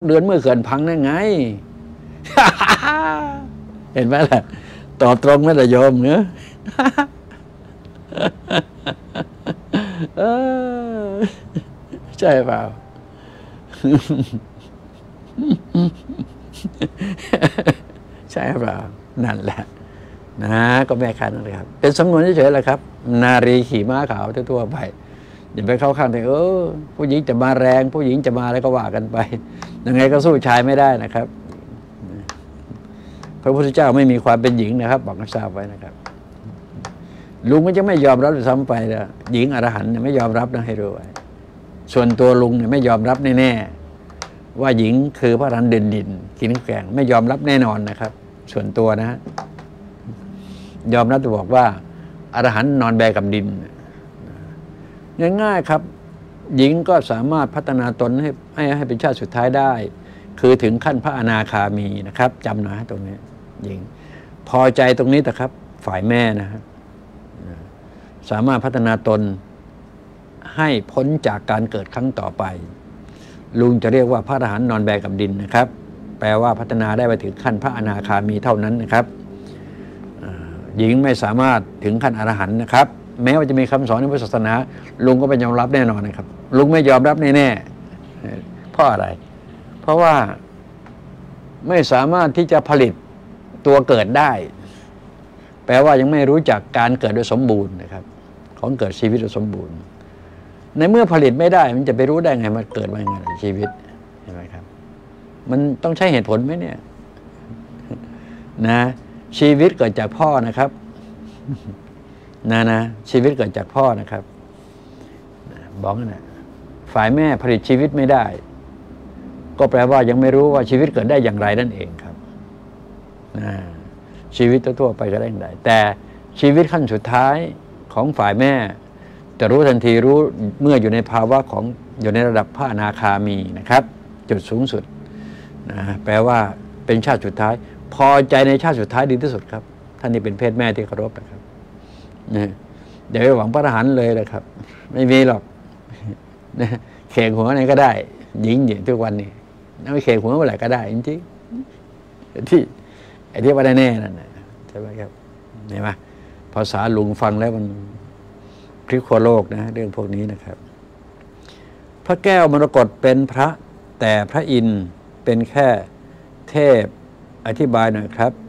เดือนเมื่อเขื่อนพังนั่นไง เห็นไหมล่ะตอบตรงไหมล่ะโยมเนอะ ใช่เปล่า ใช่เปล่านั่นแหละนะก็แม่ค้านั่นเลยครับเป็นสำนวนเฉยๆแหละครับนารีขี่ม้าขาวทั่วๆไปอย่าไปเข้าข้างแต่ผู้หญิงจะมาแรงผู้หญิงจะมาอะไรก็ว่ากันไปยังไงก็สู้ชายไม่ได้นะครับพระพุทธเจ้าไม่มีความเป็นหญิงนะครับบอกให้ทราบไว้นะครับลุงก็จะไม่ยอมรับซ้ำไปนะหญิงอรหันต์ไม่ยอมรับนะให้รู้ไว้ส่วนตัวลุงเนี่ยไม่ยอมรับแน่ๆว่าหญิงคือพระอรหันต์เด่นดินกินแกงไม่ยอมรับแน่นอนนะครับส่วนตัวนะยอมรับจะบอกว่าอรหันต์นอนแบกับดินง่ายๆครับหญิงก็สามารถพัฒนาตนให้เป็นชาติสุดท้ายได้คือถึงขั้นพระอนาคามีนะครับจำนะตรงนี้หญิงพอใจตรงนี้แต่ครับฝ่ายแม่นะครับสามารถพัฒนาตนให้พ้นจากการเกิดครั้งต่อไปลุงจะเรียกว่าพระอรหันต์นอนแบกับดินนะครับแปลว่าพัฒนาได้ไปถึงขั้นพระอนาคามีเท่านั้นนะครับหญิงไม่สามารถถึงขั้นอรหันต์นะครับแม้ว่าจะมีคำสอนในพุทธศาสนาลุงก็ไม่ยอมรับแน่นอนนะครับลุงไม่ยอมรับแน่ๆเพราะอะไรเพราะว่าไม่สามารถที่จะผลิตตัวเกิดได้แปลว่ายังไม่รู้จักการเกิดโดยสมบูรณ์นะครับของเกิดชีวิตโดยสมบูรณ์ในเมื่อผลิตไม่ได้มันจะไปรู้ได้ไงมันเกิดมาอย่างไรชีวิตเห็นไหมครับมันต้องใช้เหตุผลไหมเนี่ยนะชีวิตเกิดจากพ่อนะครับนะชีวิตเกิดจากพ่อนะครับบอกนะฝ่ายแม่ผลิตชีวิตไม่ได้ก็แปลว่ายังไม่รู้ว่าชีวิตเกิดได้อย่างไรนั่นเองครับชีวิตทั่วไปก็ได้อย่างไรแต่ชีวิตขั้นสุดท้ายของฝ่ายแม่จะรู้ทันทีรู้เมื่ออยู่ในภาวะของอยู่ในระดับพระอนาคามีนะครับจุดสูงสุดนะแปลว่าเป็นชาติสุดท้ายพอใจในชาติสุดท้ายดีที่สุดครับท่านนี้เป็นเพศแม่ที่เคารพนะครับอย่าไปหวังพระอรหันต์เลยนะครับ ไม่มีหรอกเข่งหัวไหนก็ได้หญิงอย่างทุกวันนี้ไม่เข่งหัวเมื่อไหร่ก็ได้จริงๆที่ว่าได้แน่นั่นใช่ไหมครับเห็นไหมภาษาลุงฟังแล้วมันพลิกขั้วโลกนะเรื่องพวกนี้นะครับพระแก้วมรกตเป็นพระแต่พระอินทร์เป็นแค่เทพอธิบายหน่อยครับ